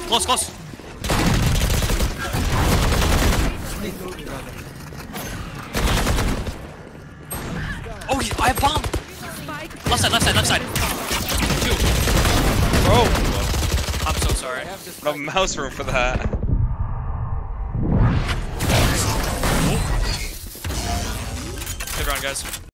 Close, close. Oh, I have bomb. Left side, left side, left side. 2. Bro, I'm so sorry. no mouse room for that. Good round, guys.